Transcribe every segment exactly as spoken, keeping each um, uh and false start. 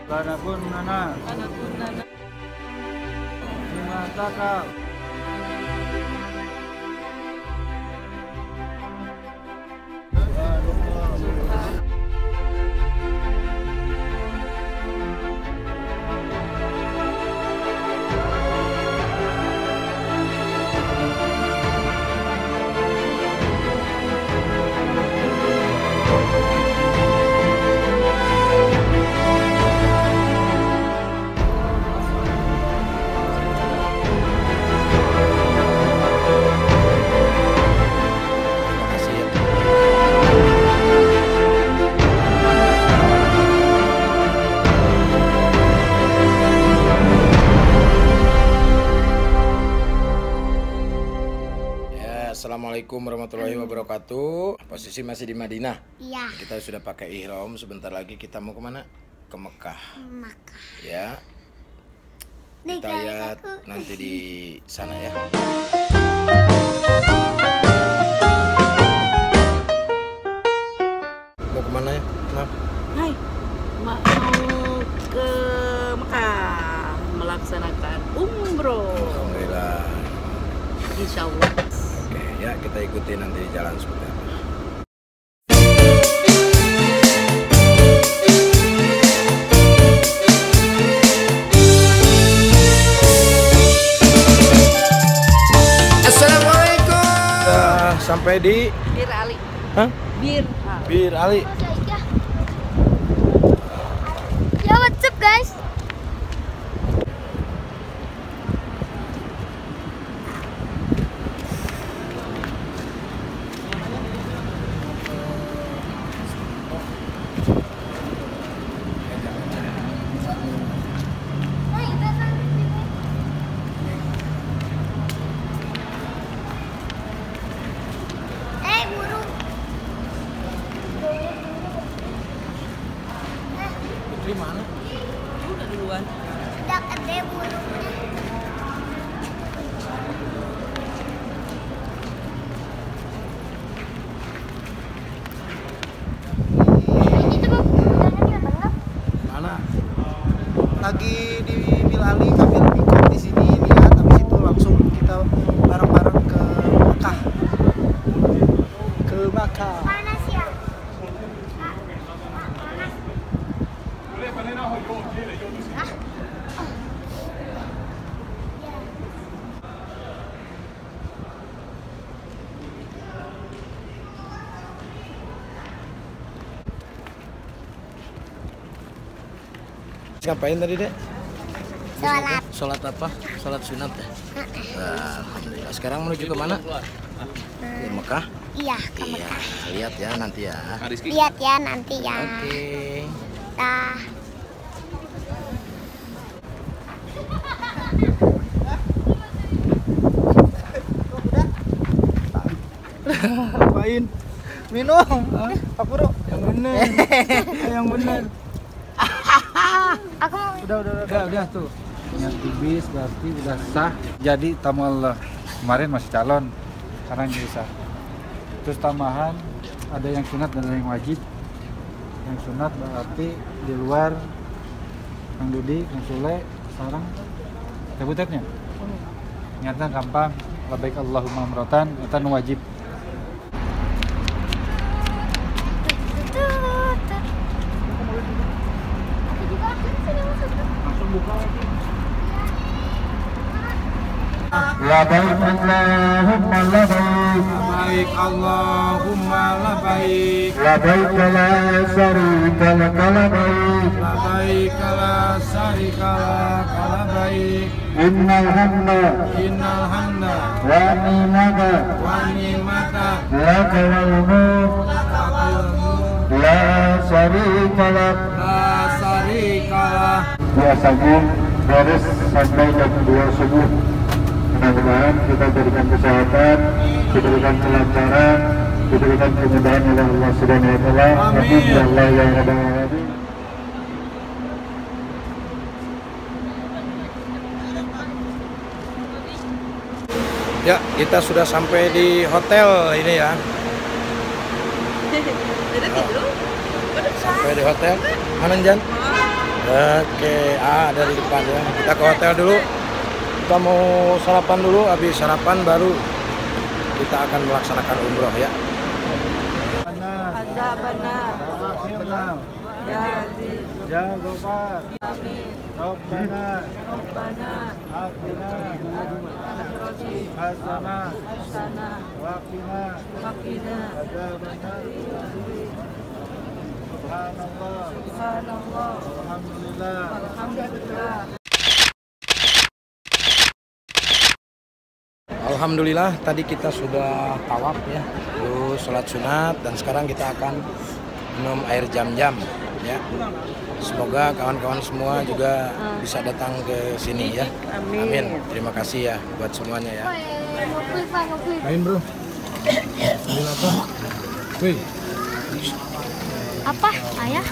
lanakunanna lanakunanna lima takal Assalamualaikum warahmatullahi wabarakatuh. Posisi masih di Madinah. Iya. Kita sudah pakai ihram. Sebentar lagi kita mau kemana? Ke Mekah. Mekah. Ya. Nih, Kita lihat aku. nanti di sana ya. Mau kemana ya? Maaf. Hai, mau ke Mekah melaksanakan umroh. Alhamdulillah. Insya Allah. Oke, ya kita ikuti nanti di jalan seperti apa. Assalamualaikum. Sudah sampai di Bir Ali. Hah? Bir. Bir Ali. Ya, what's up guys? Eh, burung. Putri mana? Udah duluan. Udah gede burungnya. Ini tuh Bang, jangan tengah. mana? Lagi di Bir Ali ngambil mikot di sini lihat, habis itu langsung kita bareng-bareng ke Mekah. Ke Mekah. Panas ya? Ngapain tadi, Dek? Sholat. Sholat apa? Sholat sunat ya? Nah, alhamdulillah. Sekarang menuju ke mana? Ke Mekah? Iya, ke Iya, Mekah. lihat ya nanti ya. Lihat ya nanti ya. Oke. Dah. Ngapain? Minum. Pak Bro, yang bener. Yang bener. Aku mau Udah, udah, udah, udah tuh. Yang tibis berarti udah sah jadi tamu Allah. Kemarin masih calon, sekarang jadi sah. Terus tambahan ada yang sunat dan ada yang wajib. Yang sunat berarti di luar Kang Dudi, Kang Sule, sekarang debutetnya. Nyata gampang, labbaik Allahumma umratan, itu nu wajib. Aku juga akan sini masuk. Langsung buka lagi. Labbaik Allahumma labbaik Labbaik Allahumma labbaik labbaik la syarika lak labbaik labbaik la syarika lak labbaik innal hamda innal hamda wa ni'mata wa ni'mata lak wal mulk la syarika lak. la syarika lah. Biasanya beres sampai jam dua subuh. Mudah-mudahan kita berikan kesehatan, diberikan kelancaran, diberikan kemudahan oleh Allah Subhanahu wa taala. Amin ya Allah ya rabbal alamin. Ya, kita sudah sampai di hotel ini ya. Udah tidur? Sampai di hotel. Mana Jan? Oke, ah dari depan ya. Kita ke hotel dulu. Kita mau sarapan dulu, habis sarapan baru kita akan melaksanakan umroh ya. Ada benar. Ya Aziz. Ya Gofar. Amin. Rabbana Rabbana atina Atrodi hasanah Sana wa qina Makina adzabannar. Subhanallah. Subhanallah. Alhamdulillah. Alhamdulillah. Alhamdulillah tadi kita sudah tawaf ya, terus sholat sunat dan sekarang kita akan minum air jam-jam ya. Semoga kawan-kawan semua juga bisa datang ke sini ya. Amin. Terima kasih ya buat semuanya ya. Main bro. Ambil apa? Wih. Apa, ayah?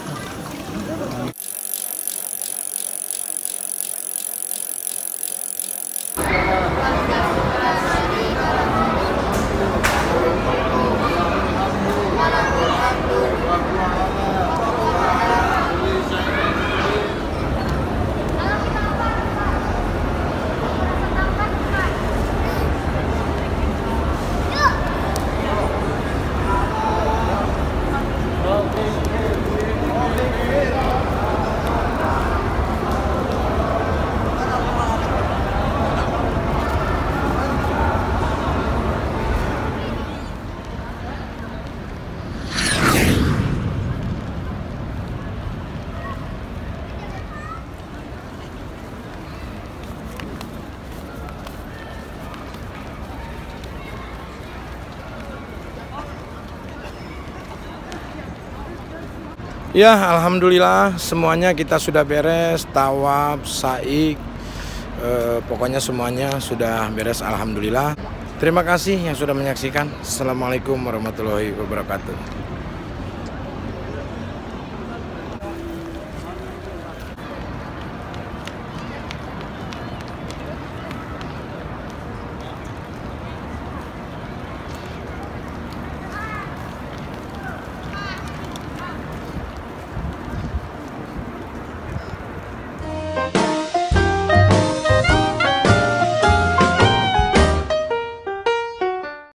Ya, alhamdulillah semuanya kita sudah beres, tawaf, sa'i, eh, pokoknya semuanya sudah beres, alhamdulillah. Terima kasih yang sudah menyaksikan. Assalamualaikum warahmatullahi wabarakatuh.